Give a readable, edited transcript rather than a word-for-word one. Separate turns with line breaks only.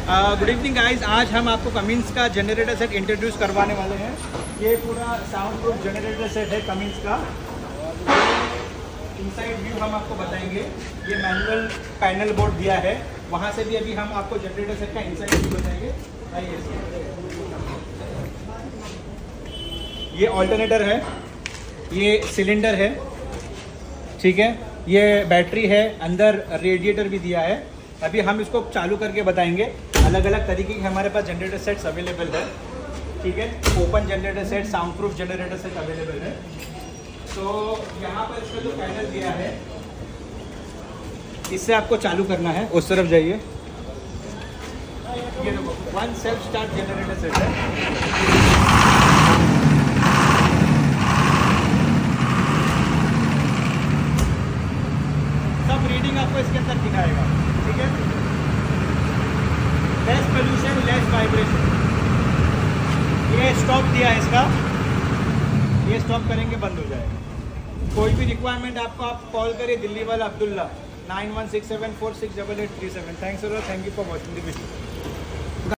Good evening guys, आज हम आपको कमिंस का जनरेटर सेट इंट्रोड्यूस करवाने वाले हैं। ये पूरा साउंड प्रूफ जनरेटर सेट है कमिंस का। इनसाइड व्यू हम आपको बताएंगे। ये मैनुअल पैनल बोर्ड दिया है, वहाँ से भी अभी हम आपको जनरेटर सेट का इनसाइड व्यू बताएंगे। आइए, ये ऑल्टरनेटर है, ये सिलेंडर है, ठीक है, ये बैटरी है, अंदर रेडिएटर भी दिया है। अभी हम इसको चालू करके बताएंगे। अलग अलग तरीके के हमारे पास जनरेटर सेट्स अवेलेबल है, ठीक है। Open generator set, sound proof generator set available है। तो यहाँ पर इसका जो पैनल दिया है, इससे आपको चालू करना है। उस तरफ जाइए, ये देखो, one self start generator set है। सब रीडिंग आपको इसके अंदर दिखाएगा, ठीक है। Less pollution, less vibration. ये स्टॉप दिया है इसका, ये स्टॉप करेंगे बंद हो जाएगा। कोई भी रिक्वायरमेंट आपको, आप कॉल करिए दिल्ली वाला Abdullah 9167468837। Thanks a lot, thank you for watching the video.